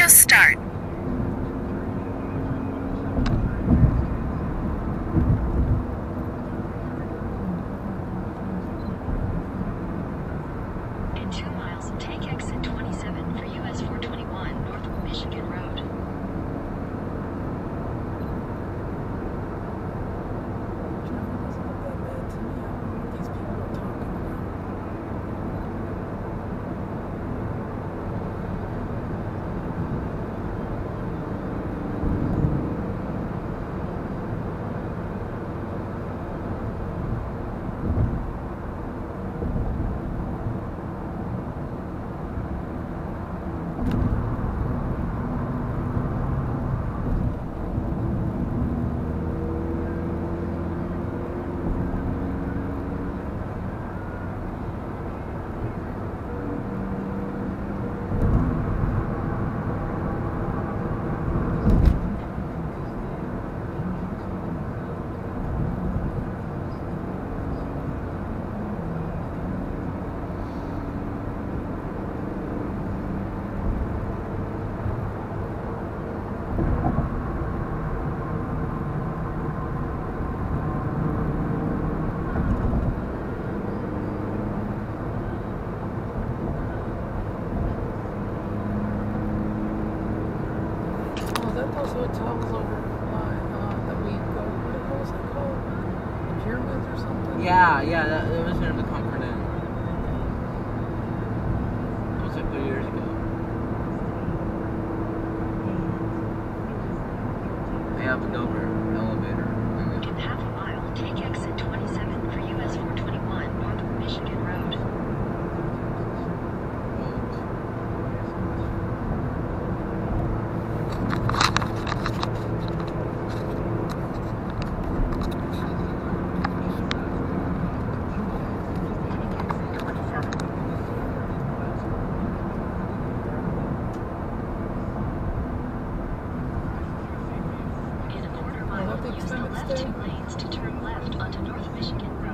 Video start. In 2 miles, take exit 27 for US 421 North Michigan Road. Those hotels over that we go, what was it called? The Pyramids or something? Yeah, that was near the Comfort Inn. It was like 3 years ago. They have an elevator. In half a mile, take exit 27 for US 421 North Michigan Road. Use the left 2 lanes to turn left onto North Michigan Road.